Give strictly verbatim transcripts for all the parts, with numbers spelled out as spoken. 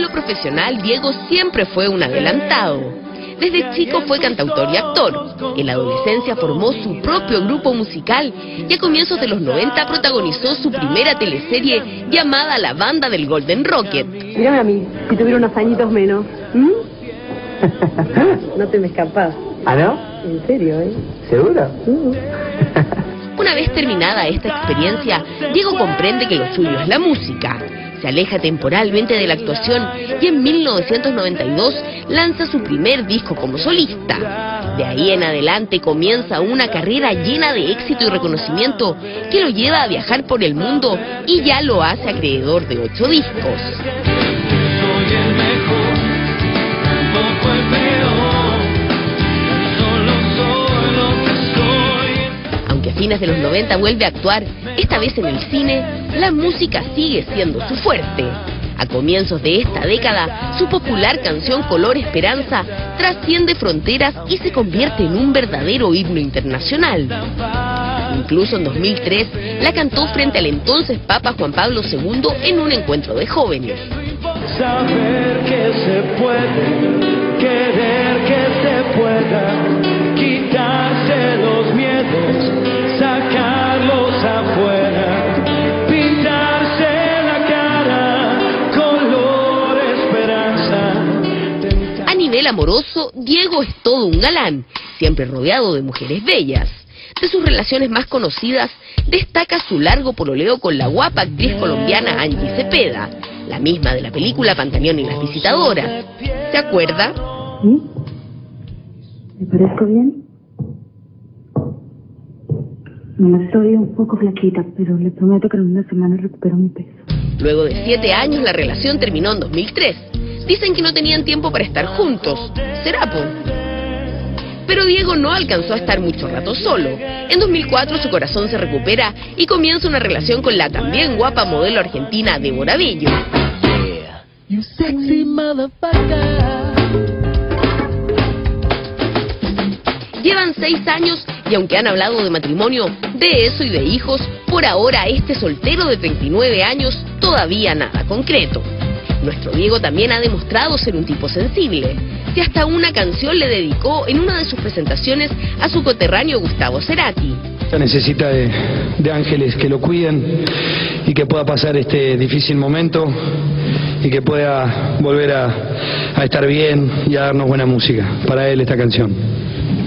lo profesional, Diego siempre fue un adelantado. Desde chico fue cantautor y actor. En la adolescencia formó su propio grupo musical y a comienzos de los noventa protagonizó su primera teleserie llamada La Banda del Golden Rocket. Mírame a mí, si tuviera unos añitos menos. ¿Mm? No te me escapas. ¿Ah, no? En serio, ¿eh? ¿Seguro? Uh. Una vez terminada esta experiencia, Diego comprende que lo suyo es la música. Se aleja temporalmente de la actuación y en mil novecientos noventa y dos lanza su primer disco como solista. De ahí en adelante comienza una carrera llena de éxito y reconocimiento que lo lleva a viajar por el mundo y ya lo hace acreedor de ocho discos. Aunque a fines de los noventa vuelve a actuar, esta vez en el cine, la música sigue siendo su fuerte. A comienzos de esta década, su popular canción Color Esperanza trasciende fronteras y se convierte en un verdadero himno internacional. Incluso en dos mil tres la cantó frente al entonces Papa Juan Pablo segundo en un encuentro de jóvenes. Saber que se puede, querer que se pueda, quitarse los miedos, sacarlos afuera, pintarse la cara, color esperanza. A nivel amoroso, Diego es todo un galán, siempre rodeado de mujeres bellas. De sus relaciones más conocidas, destaca su largo pololeo con la guapa actriz colombiana Angie Cepeda, la misma de la película Pantaleón y las visitadoras. ¿Se acuerda? ¿Sí? ¿Me parezco bien? No, estoy un poco flaquita, pero le prometo que en una semana recupero mi peso. Luego de siete años, la relación terminó en dos mil tres. Dicen que no tenían tiempo para estar juntos. ¿Será, po? Pero Diego no alcanzó a estar mucho rato solo. En dos mil cuatro su corazón se recupera y comienza una relación con la también guapa modelo argentina Débora Bello. You sexy motherfucker. Llevan seis años y aunque han hablado de matrimonio, de eso y de hijos, por ahora este soltero de treinta y nueve años todavía nada concreto. Nuestro Diego también ha demostrado ser un tipo sensible. Si hasta una canción le dedicó en una de sus presentaciones a su coterráneo Gustavo Cerati. Necesita de, de ángeles que lo cuiden y que pueda pasar este difícil momento y que pueda volver a, a estar bien y a darnos buena música. Para él esta canción.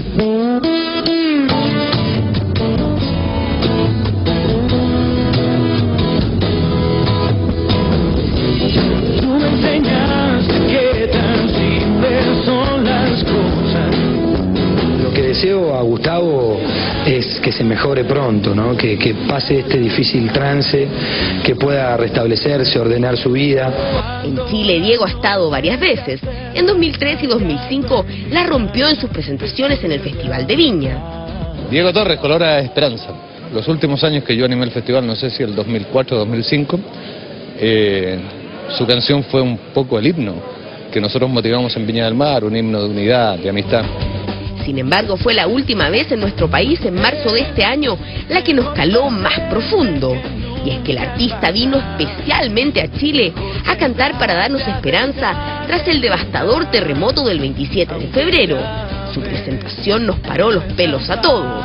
Deseo a Gustavo es que se mejore pronto, ¿no? Que, que pase este difícil trance, que pueda restablecerse, ordenar su vida. En Chile, Diego ha estado varias veces. En dos mil tres y dos mil cinco la rompió en sus presentaciones en el Festival de Viña. Diego Torres, Color Esperanza. Los últimos años que yo animé el festival, no sé si el dos mil cuatro o dos mil cinco, eh, su canción fue un poco el himno que nosotros motivamos en Viña del Mar, un himno de unidad, de amistad. Sin embargo, fue la última vez en nuestro país, en marzo de este año, la que nos caló más profundo. Y es que el artista vino especialmente a Chile a cantar para darnos esperanza tras el devastador terremoto del veintisiete de febrero. Su presentación nos paró los pelos a todos.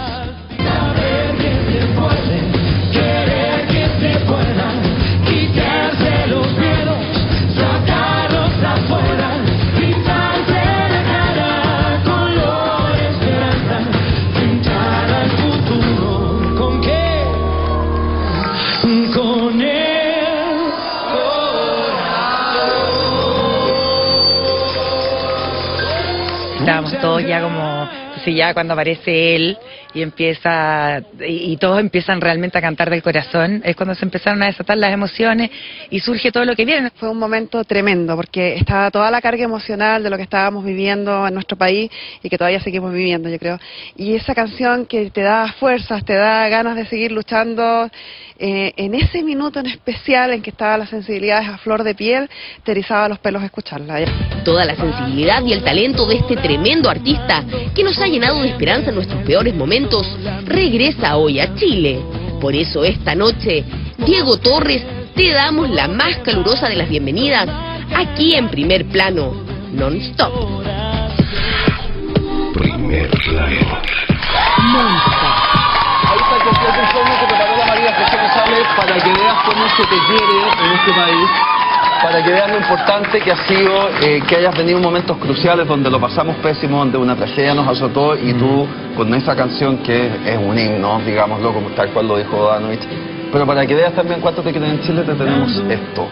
Estábamos todos ya como, entonces ya cuando aparece él y empieza, y, y todos empiezan realmente a cantar del corazón, es cuando se empezaron a desatar las emociones y surge todo lo que viene. Fue un momento tremendo porque estaba toda la carga emocional de lo que estábamos viviendo en nuestro país y que todavía seguimos viviendo, yo creo. Y esa canción que te da fuerzas, te da ganas de seguir luchando, eh, en ese minuto en especial en que estaba la sensibilidad a flor de piel, te erizaba los pelos escucharla. Toda la sensibilidad y el talento de este tremendo artista que nos ha llenado de esperanza en nuestros peores momentos, regresa hoy a Chile. Por eso esta noche, Diego Torres, te damos la más calurosa de las bienvenidas aquí en Primer Plano, non-stop. Primer Plano. Ahí está el completo informe que preparó la María José González para que veas cómo se te quiere en este país, para que veas lo importante que ha sido eh, que hayas venido en momentos cruciales donde lo pasamos pésimo, donde una tragedia nos azotó y tú con esa canción que es un himno, digámoslo como tal cual lo dijo Danovich. Pero para que veas también cuánto te quieren en Chile, te tenemos esto.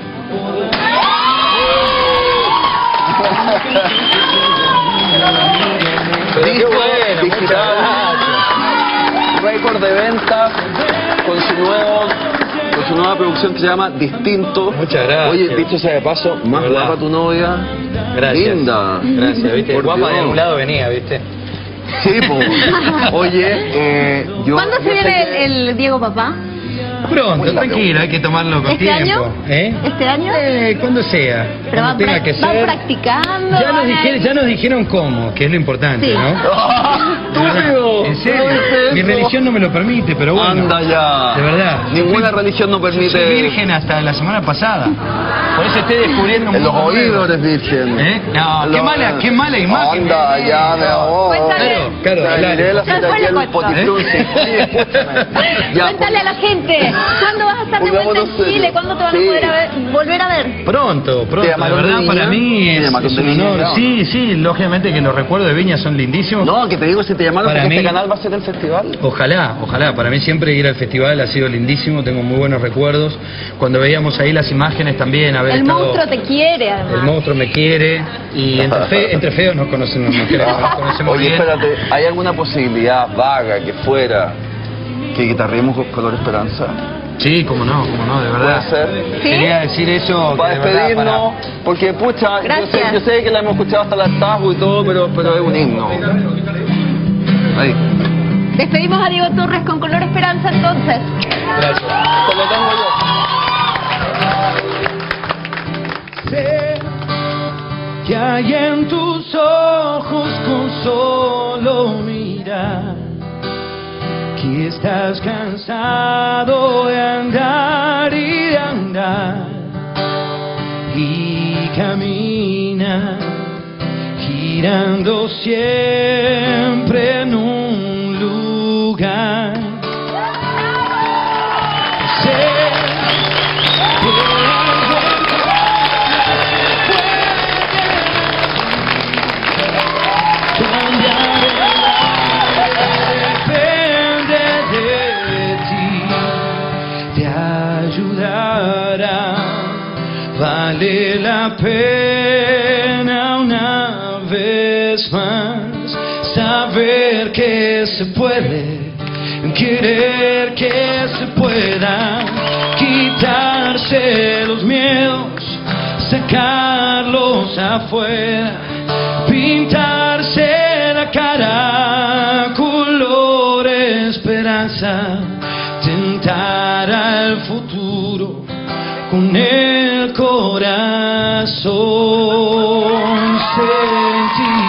Disco digital, récord de ventas con su nuevo, con su nueva producción que se llama Distinto. Muchas gracias. Oye, dicho sea de paso, más ¿verdad? guapa tu novia. Gracias. Linda. Gracias, viste. Por Guapa Dios. de un lado venía, viste. Sí, pues. Oye, eh, yo. ¿Cuándo se yo sé viene que- el, el Diego Papá? Pronto, Buena tranquilo, pregunta. hay que tomarlo con ¿Este tiempo. año? ¿Eh? ¿Este año? Eh, cuando sea. Pero cuando van, tenga prac- que van ser. practicando. Ya nos, van a- dijeron, ya nos dijeron cómo, que es lo importante, Sí. ¿no? De verdad, ¡Estúpido! en serio. ¿No viste Mi eso? religión no me lo permite, pero bueno. Anda ya. De verdad. Ninguna Yo religión no fui- permite. Soy virgen hasta la semana pasada. Por eso estoy descubriendo un En los mundo oídos nuevo. eres virgen. ¿Eh? No, En qué los- mala, qué mala imagen. Anda ya, mi amor. Cuéntale. Claro, claro, O sea, dale. miré la Ya cita fue aquí la en cuenta. Potiflunsi. Sí, escúchame. Ya, Cuéntale a la gente, ¿cuándo vas a estar de vuelta Pongámonos en Chile? serios. ¿Cuándo te van Sí. a poder a ver- volver a ver? Pronto, pronto, ¿Te de llamaron de verdad Viña? para mí ¿Te es, llamaron es de un Viña, honor. claro? Sí, sí, lógicamente que los recuerdos de Viña son lindísimos. No, que te digo, si te llamaron Para porque mí- este canal va a ser el festival. Ojalá, ojalá. Para mí siempre ir al festival ha sido lindísimo, tengo muy buenos recuerdos. Cuando veíamos ahí las imágenes también, haber El estado... monstruo te quiere, además. El monstruo me quiere y entre, fe- entre feos nos conocemos, nos queremos, nos conocemos Oye, bien. espérate, ¿hay alguna posibilidad vaga que fuera que guitarremos con Color Esperanza? Sí, cómo no, cómo no, de verdad. ¿Puede ser? ¿Sí? Quería decir eso. Para que de verdad, despedirnos, porque pucha, yo sé, Gracias. yo sé que la hemos escuchado hasta el hartazgo y todo, pero, pero es un himno. Ahí. Despedimos a Diego Torres con Color Esperanza entonces. Gracias. Te lo tengo yo. Sé que hay en tus ojos con solo mirar que estás cansado de andar y de andar y camina girando siempre en un lugar. Sé que algo depende de ti, te ayudará, vale la pena una vez más saber que se puede, querer que se pueda, quitarse los miedos, sacarlos afuera, pintarse la cara color esperanza, tentar al futuro con el corazón sentir.